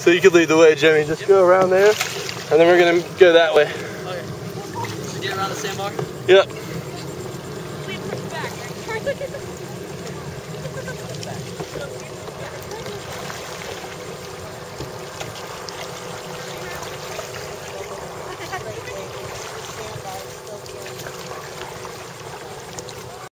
So you could lead the way, Jimmy. Just go around there, and then we're gonna go that way. Okay. So get around the sandbar? Yep. Please push back.